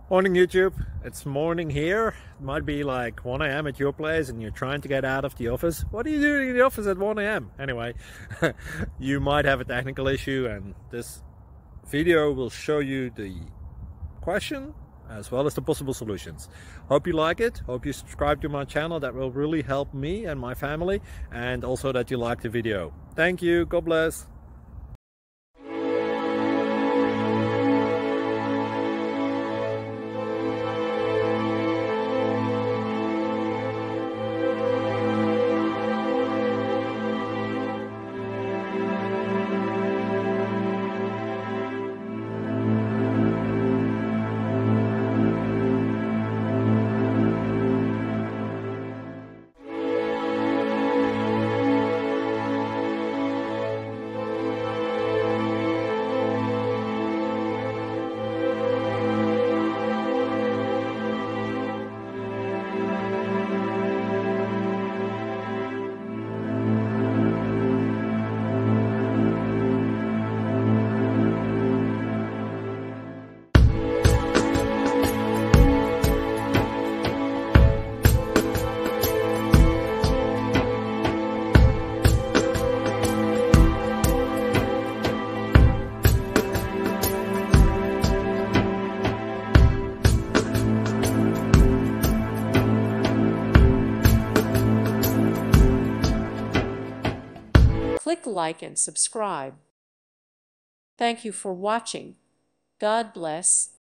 Morning YouTube, it's morning here. It might be like 1 a.m. at your place and you're trying to get out of the office. What are you doing in the office at 1 a.m.? Anyway, you might have a technical issue and this video will show you the question as well as the possible solutions. Hope you like it, hope you subscribe to my channel. That will really help me and my family, and also that you like the video. Thank you, God bless. Click like and subscribe. Thank you for watching. God bless.